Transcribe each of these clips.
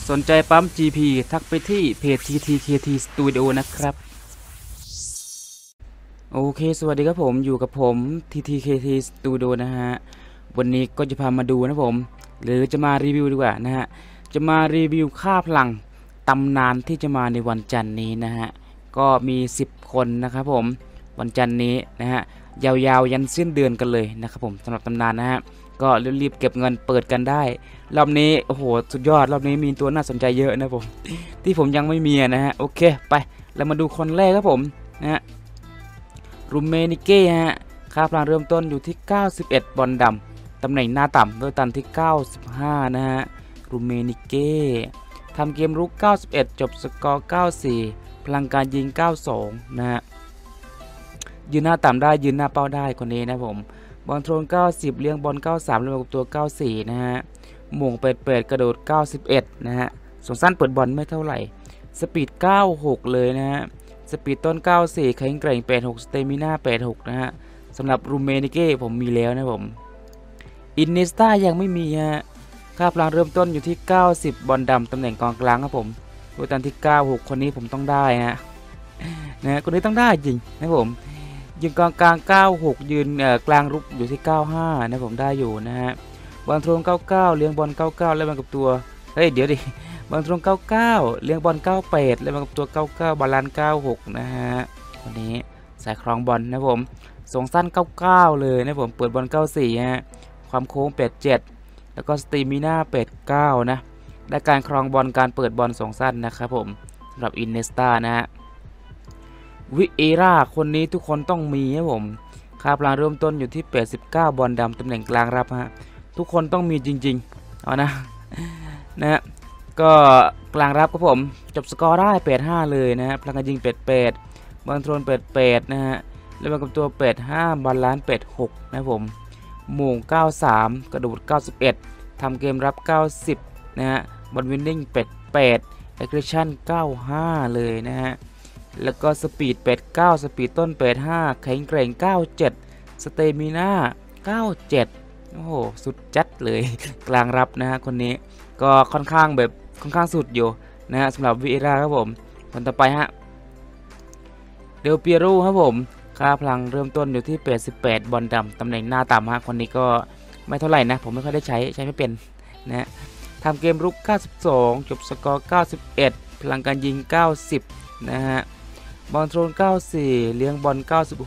สนใจปั๊ม GP ทักไปที่เพจ TTKT Studio นะครับโอเคสวัสดีครับผมอยู่กับผม TTKT Studio นะฮะวันนี้ก็จะพามาดูนะผมหรือจะมารีวิวดีกว่านะฮะจะมารีวิวค่าพลังตำนานที่จะมาในวันจันทร์นี้นะฮะก็มี10คนนะครับผมวันจันทร์นี้นะฮะยาวๆยันสิ้นเดือนกันเลยนะครับผมสำหรับตำนานนะฮะก็รีบๆเก็บเงินเปิดกันได้รอบนี้โอ้โหสุดยอดรอบนี้มีตัวน่าสนใจเยอะนะผมที่ผมยังไม่มีนะฮะโอเคไปเรามาดูคนแรกครับผมนะฮะรูเมนิเก้ฮะค่าพลังเริ่มต้นอยู่ที่91บอลดำตำแหน่งหน้าต่ำโดยตันที่95นะฮะรูเมนิเก้ทำเกมรุก91จบสกอร์94พลังการยิง92นะฮะยืนหน้าต่ำได้ยืนหน้าเป้าได้คนนี้นะผมบอลโทน90เลี้ยงบอล93แล้วกับตัว94นะฮะหม่งเป็ดกระโดด91นะฮะส่งสั้นเปิดบอลไม่เท่าไหร่สปีด96เลยนะฮะสปีดต้น94แข็งแกร่ง86สเตมิน่า86นะฮะสำหรับรูเมนิเก้ผมมีแล้วนะผมอินเนสตายังไม่มีฮะค่าพลังเริ่มต้นอยู่ที่90บอลดำตำแหน่งกองกลางครับผมโดยตามที่96คนนี้ผมต้องได้นะคนนี้ต้องได้จริงนะผมยืนกองกลาง96ยืนกลางรุกอยู่ที่95นะผมได้อยู่นะฮะบอลทวง99เลี้ยงบอล99แล้วมันกับตัวเฮ้ยเดี๋ยวดิบอลทวง99เลี้ยงบอล98แล้วมันกับตัว99บาลานซ์96นะฮะวันนี้สายครองบอลนะผมส่งสั้น99เลยนะผมเปิดบอล94ฮะความโค้ง87แล้วก็สตีมิน่า89นะได้การครองบอลการเปิดบอลส่งสั้นนะครับผมสำหรับอินเนสตานะฮะวิเอราคนนี้ทุกคนต้องมีครับผมค่าพลังเริ่มต้นอยู่ที่89บอลดำตำแหน่งกลางรับฮะทุกคนต้องมีจริงๆเอานะนะฮะก็กลางรับครับผมจบสกอร์ได้85เลยนะฮะพลังการยิง88บอลโทน88นะฮะแล้วมากับตัว85บาลานซ์86นะผมหม่ง93กระโดด91ทำเกมรับ90นะฮะบอลวินนิ่ง88เอ็กซ์ชั่น95เลยนะฮะแล้วก็สปีด89สปีดต้น85แข็งแกร่ง97สเตมิน่า97โอ้โหสุดจัดเลยกลางรับนะฮะคนนี้ก็ค่อนข้างสุดอยู่นะฮะสำหรับวิเอราครับผมคนต่อไปฮะเดลเปียโรครับผมค่าพลังเริ่มต้นอยู่ที่88บอลดำตำแหน่งหน้าต่ำฮะคนนี้ก็ไม่เท่าไหร่นะผมไม่ค่อยได้ใช้ไม่เป็นนะทำเกมรุก92จบสกอร์91พลังการยิง90นะฮะบอลโทน94เลี้ยงบอล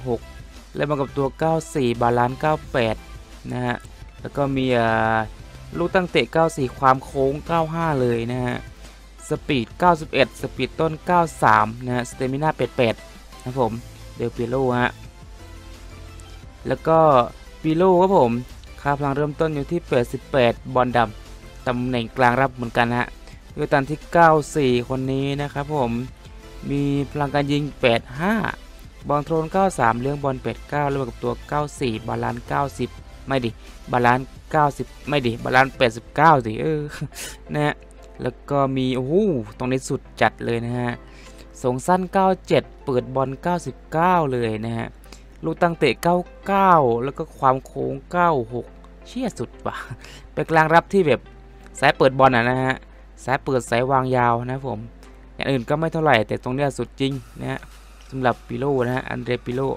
96และมากับตัว94บาลานซ์98นะฮะแล้วก็มีลูกตั้งเตะ94ความโค้ง95เลยนะฮะสปีด91สปีดต้น93นะฮะสเตมิน่า88นะผมเดลปิโลฮะแล้วก็ปิโลครับผมค่าพลังเริ่มต้นอยู่ที่88บอลดำตำแหน่งกลางรับเหมือนกันฮะด้วยตันที่94คนนี้นะครับผมมีพลังการยิง85บอลโทน93เลี้ยงบอล89แล้วกับตัว94บาลานซ์90ไม่ดิบาลานซ์90ไม่ดิบาลานซ์89สินะฮะแล้วก็มีโอ้โหตรงนี้สุดจัดเลยนะฮะส่งสั้น97เปิดบอล99เลยนะฮะลูกตั้งเตะ99แล้วก็ความโค้ง96เชี่ยสุดว่ะเป็นกลางรับที่แบบสายเปิดบอลนะฮะสายเปิดสายวางยาวนะผมอย่างอื่นก็ไม่เท่าไหร่แต่ตรงนี้สุดจริงนะฮะสำหรับปิโลนะฮะอันเดรปิโล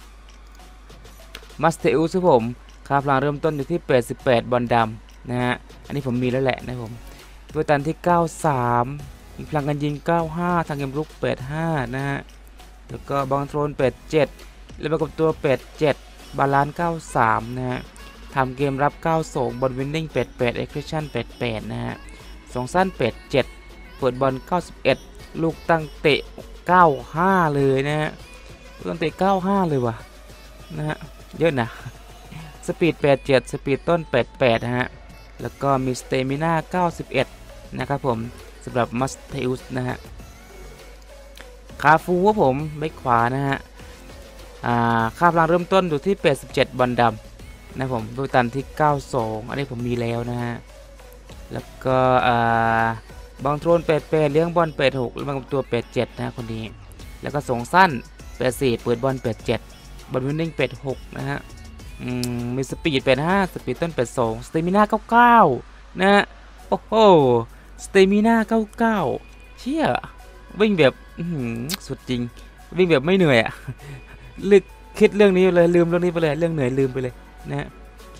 มัสเตอุสผมค่าพลังเริ่มต้นอยู่ที่88บอลดำนะฮะอันนี้ผมมีแล้วแหละนะผมตัวตันที่93มีพลังการยิง95ทางเกมรุก85นะฮะแล้วก็บอลโทน87แล้วประกอบตัว87บาลานซ์93นะฮะทำเกมรับ92บอลวินนิ่ง88เอ็กซ์เพรสชั่น88นะฮะส่งสั้น87เปิดบอล91ลูกตั้งเตะ95เลยนะฮะลูกตั้งเตะ95เลยว่ะนะฮะเยอะนะสปีด87สปีดต้น88นะฮะแล้วก็มีสเตมิน่า91นะครับผมสำหรับมัสเทอุสนะฮะคาฟูว่าผมไม่ขวานะฮะค่าพลังเริ่มต้นอยู่ที่87บอลดำนะผมโดยตันที่92อันนี้ผมมีแล้วนะฮะแล้วก็บอลโทน88เลี้ยงบอล86แล้วมากับตัว87นะคนนี้แล้วก็ส่งสั้น84เปิดบอล87บอลวินนิ่ง86นะฮะมีสปีด85สปีดต้น82สเตมิน่า99นะฮะโอ้โหสเตมิน่า99เชี่ยวิ่งแบบสุดจริงวิ่งแบบไม่เหนื่อยอะลึกคิดเรื่องนี้เลยลืมเรื่องนี้ไปเลยเรื่องเหนื่อยลืมไปเลยนะโอเค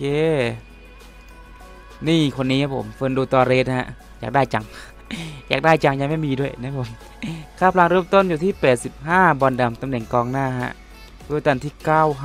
นี่คนนี้ครับผมเฟิร์นดูตอเรสฮะอยากได้จัง อยากได้จังยังไม่มีด้วยนะผมค่าพลังเริ่มต้นอยู่ที่85บอลดำตำแหน่งกองหน้าฮะด้วยตันที่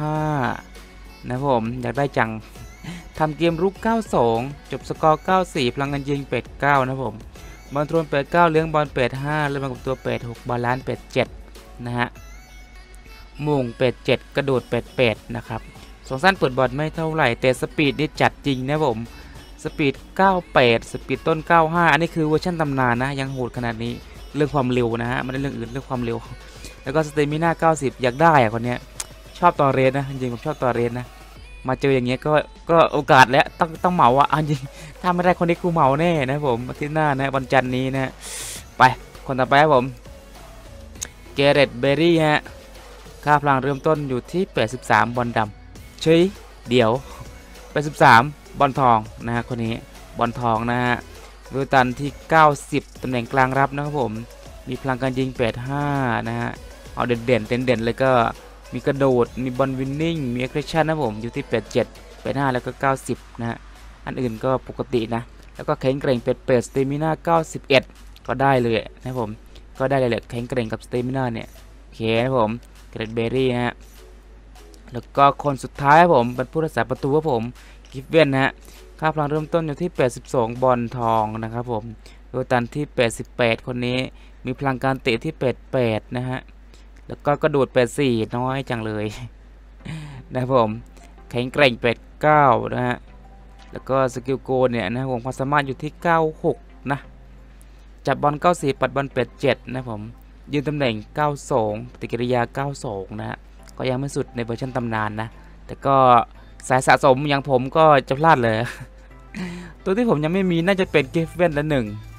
95นะผมอยากได้จังทำเกมรุก92จบสกอร์94พลังงานยิง89นะผมบอลทวน89เลี้ยงบอล85เล่นมากับตัว86บอลล้าน87นะฮะมุ่ง87กระโดด88นะครับสองสั้นเปิดบอลไม่เท่าไหร่แต่สปีดนี่จัดจริงนะผมสปีด98สปีดต้น95อันนี้คือเวอร์ชันตำนานนะยังโหดขนาดนี้เรื่องความเร็วนะฮะไม่ได้เรื่องอื่นเรื่องความเร็วแล้วก็สเตมิน่า90อยากได้อะคนเนี้ยชอบตอเรสนะจริงๆผมชอบตอเรสนะมาเจออย่างเงี้ยก็โอกาสแล้วต้องเหมาอ่ะจริงถ้าไม่ได้คนนี้กูเหมาแน่นะผมอาทิตย์หน้านะวันจันทร์นี้นะไปคนต่อไปครับผมเกเรตเบอรี่ฮะค่าพลังเริ่มต้นอยู่ที่83บอลดำเฉยเดี๋ยว83บอลทองนะฮะคนนี้บอลทองนะฮะเวลตันที่90ตำแหน่งกลางรับนะครับผมมีพลังการยิง85นะฮะเอาเด่นเลยก็มีกระโดดมีบอลวินนิ่งมีแอคชั่นนะผมอยู่ที่87 85แล้วก็90นะฮะอันอื่นก็ปกตินะแล้วก็แข็งแกร่ง88สเตมิน่า91ก็ได้เลยนะผมก็ได้เลยแหละแข็งแกร่งกับสเตมิน่าเนี่ยโอเคนะผมเกรดเบอรี่ฮะแล้วก็คนสุดท้ายครับผมเป็นผู้รักษาประตูครับผมกิฟเว่นนะฮะค่าพลังเริ่มต้นอยู่ที่82บอลทองนะครับผมโดยตันที่88คนนี้มีพลังการเตะที่88นะฮะแล้วก็กระโดด84น้อยจังเลยนะครับผมแข็งแกร่ง89นะฮะแล้วก็สกิลโกเนี่ยนะผมความสามารถอยู่ที่96นะจับบอล94ปัดบอล87นะผมยืนตำแหน่ง92ปฏิกิริยา92นะฮะก็ยังไม่สุดในเวอร์ชันตำนานนะแต่ก็สายสะสมอย่างผมก็จะพลาดเลย ตัวที่ผมยังไม่มีน่าจะเป็นเกฟเว่นละ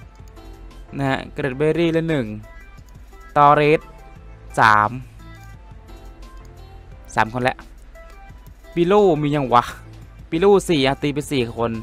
1นะฮะเกรดเบอรี่ละ1ตอเรส3คนแล้วปิโลมียังวะปิโล4ตีไป4คน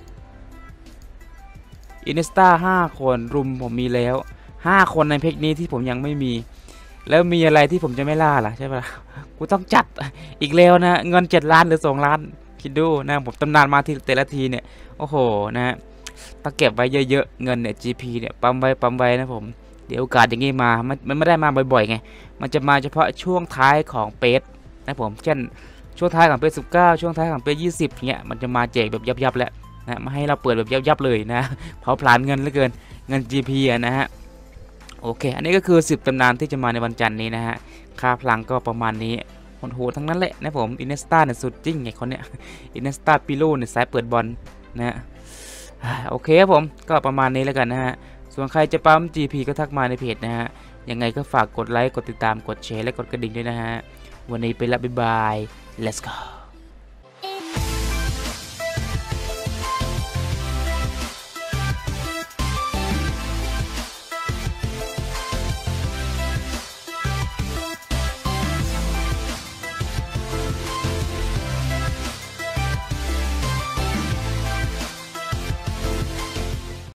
อินเนสตา5คนรุมผมมีแล้ว5คนในเพกนี้ที่ผมยังไม่มีแล้วมีอะไรที่ผมจะไม่ล่าล่ะใช่ปะกูต้องจัดอีกแล้วนะเงิน7ล้านหรือ2ล้านคิดดูนะผมตำนานมาที่แต่ละทีเนี่ยโอ้โหนะต้องเก็บไว้เยอะๆเงินเนี่ย GP เนี่ยปั๊มไว้นะผมเดี๋ยวโอกาสอย่างงี้มามันไม่ได้มาบ่อยๆไงมันจะมาเฉพาะช่วงท้ายของเปสนะผมเช่นช่วงท้ายของเปส19ช่วงท้ายของเปส20เงี้ยมันจะมาแจกแบบยับๆแล้วนะมาให้เราเปิดแบบยับๆเลยนะเผาผลาญเงินเหลือเกินเงิน GP อะนะฮะโอเคอันนี้ก็คือ10ตำนานที่จะมาในวันจันทร์นี้นะฮะค่าพลังก็ประมาณนี้โหดทั้งนั้นแหละนะผมอินเนสตาเนี่ยสุดจริงไงคนเนี้ยอินเนสตาปิโลเนี่ยสายเปิดบอลนะฮะโอเคครับผมก็ประมาณนี้แล้วกันนะฮะส่วนใครจะปั๊ม GP ก็ทักมาในเพจนะฮะยังไงก็ฝากกดไลค์กดติดตามกดแชร์และกดกระดิ่งด้วยนะฮะวันนี้ไปละบ๊ายบาย let's go